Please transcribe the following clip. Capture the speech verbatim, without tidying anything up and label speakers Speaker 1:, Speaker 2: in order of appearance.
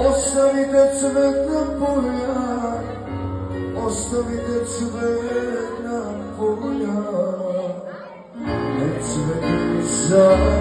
Speaker 1: Ostavite cvetna polja, ostavite cvetna polja, ne cvete ni za